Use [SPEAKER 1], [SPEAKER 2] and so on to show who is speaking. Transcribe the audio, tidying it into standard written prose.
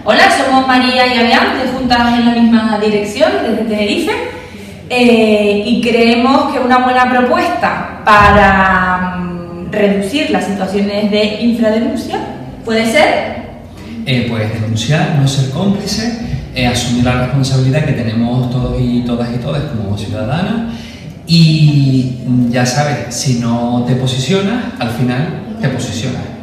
[SPEAKER 1] Hola, somos María y Avián, de juntas en la misma dirección, desde Tenerife, y creemos que una buena propuesta para reducir las situaciones de infradenuncia puede ser...
[SPEAKER 2] Pues denunciar, no ser cómplice, asumir la responsabilidad que tenemos todos y todas como ciudadanos, y ya sabes, si no te posicionas, al final te posicionas.